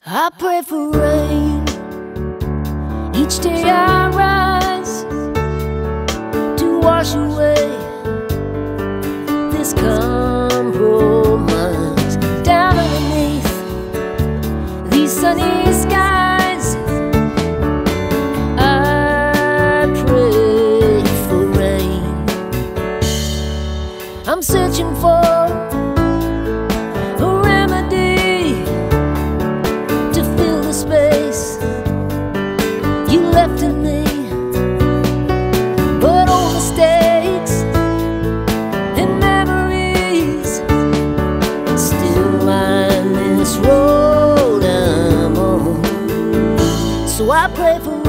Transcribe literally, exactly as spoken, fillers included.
I pray for rain each day I rise to wash away this compromise. Down underneath these sunny skies, I pray for rain. I'm searching for a remedy to fill the space you left in me, but old mistakes and memories still line this road I'm on. So I pray for